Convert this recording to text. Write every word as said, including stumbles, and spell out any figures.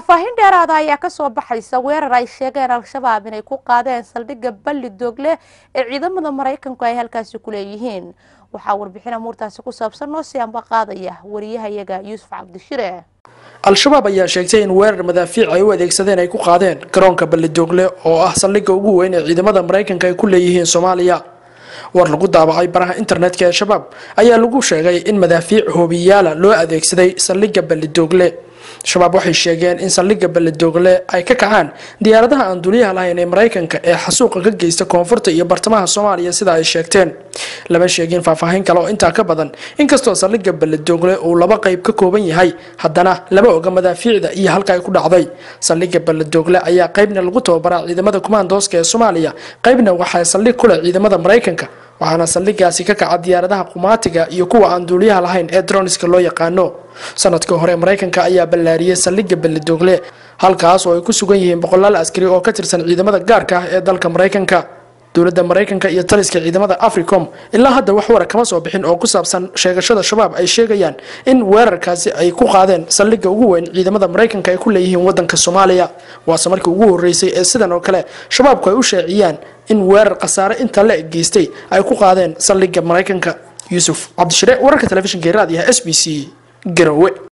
faahin dheeraada ayaa ka soo baxaysa weerar ay sheegeen al-shabaab inay ku qaadeen saldhigga balli doogle ee ciidamada Mareykanku ay halkaas ku leeyihiin waxa warbixin amuurtaasi ku saabsan noo si anba qaadaya wariyahayaga Yuusuf Cabdishire al-shabaab ayaa sheegtay in weerar madaafiic ay u adeegsadeen ay ku qaadeen garoonka balli doogle oo ah saldhigga ugu weyn ee ciidamada Mareykanka ay ku leeyihiin Soomaaliya war lagu daabacay baraha internetka ee shabaab ayaa lagu sheegay in madaafiic hoobiyaala loo adeegsaday saldhigga balli doogle shabaab waxay sheegeen in saldhigga balli doogle ay ka kacaan diyaaradaha aan duuliyaha lahayn ee Mareykanka ee xasuuqa ka geysta koonfurta iyo bartamaha Soomaaliya sida ay sheegteen laba sheegin faahfaahin kale oo inta ka badan inkastoo saldhigga balli doogle uu laba qayb ka kooban yahay haddana laba oga madaafiicda iyo halka ay ku dhacday saldhigga balli doogle ayaa qaybna lagu tababaraa ciidamada kumaandooska ee Soomaaliya qaybna waxay saldhig ku leh ciidamada Mareykanka waxaana saldhiggaasi ka kaca diyaaradaha qumaatiga iyo kuwa aan duuliyaha lahayn ee droneska loo yaqaano sanadkii hore Mareykanka ayaa ballaariyay saldhigga balli doogle halkaas oo ay ku sugan yihiin boqolaal askari oo ka tirsan ciidamada gaarka ah ee dalka Mareykanka dowladda Mareykanka iyo taliska ciidamada Africom ilaa hadda wax war kama soo bixin oo ku saabsan sheegashada shabaab ay sheegayaan in weerarkaasi ay ku qaadeen saldhigga ugu weyn ciidamada Mareykanka ay ku leeyihiin wadanka Soomaaliya waa markii ugu horeysay ee sidan oo kale shabaabku ay u sheeciyaan in weerar qasaare inta la geystay ay ku qaadeen saldhigga Mareykanka Yuusuf Cabdishire wararka telefishinka raadiyaha S B C Garowe.